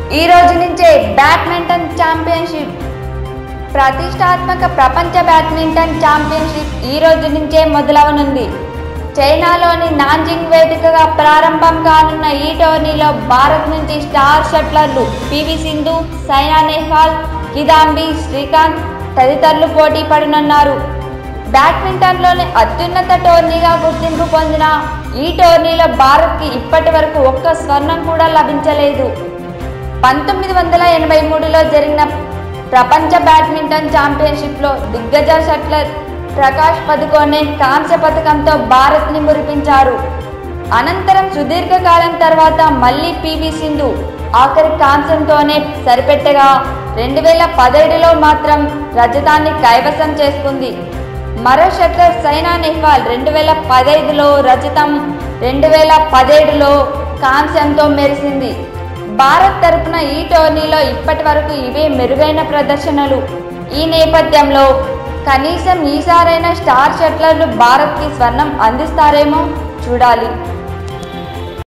ఈ రోజు నుంచే బ్యాడ్మింటన్ ఛాంపియన్షిప్ ప్రతిష్టాత్మక ప్రపంచ బ్యాడ్మింటన్ ఛాంపియన్షిప్ ఈ రోజు నుంచే మొదలవనుంది. చైనాలోని నాంజింగ్ వేదికగా ప్రారంభం కానున్న ఈ టోర్నీలో భారత్ నుంచి స్టార్ షట్లర్లు పివి సింధు, సైనా నెహ్వాల్, కిదాంబి శ్రీకాంత్ తదితరులు పోటీ పడనున్నారు. బ్యాడ్మింటన్లోని అత్యున్నత టోర్నీగా గుర్తింపు పొందిన ఈ టోర్నీలో భారత్కి ఇప్పటి వరకు ఒక్క స్వర్ణం కూడా లభించలేదు. 1983లో జరిగిన ప్రపంచ బ్యాడ్మింటన్ ఛాంపియన్షిప్లో దిగ్గజ షట్లర్ ప్రకాష్ పదుకోనే కాంస్య పథకంతో భారత్ని మురిపించారు. అనంతరం సుదీర్ఘకాలం తర్వాత మళ్లీ పివి సింధు ఆఖరి కాంస్యంతోనే సరిపెట్టగా 2017లో మాత్రం రజతాన్ని కైవసం చేసుకుంది. మరో షట్లర్ సైనా నెహ్వాల్ 2015లో రజతం, 2017లో కాంస్యంతో మెరిసింది. భారత్ తరపున ఈ టోర్నీలో ఇప్పటి వరకు ఇవే మెరుగైన ప్రదర్శనలు. ఈ నేపథ్యంలో కనీసం ఈసారైనా స్టార్ షట్లర్లు భారత్కి స్వర్ణం అందిస్తారేమో చూడాలి.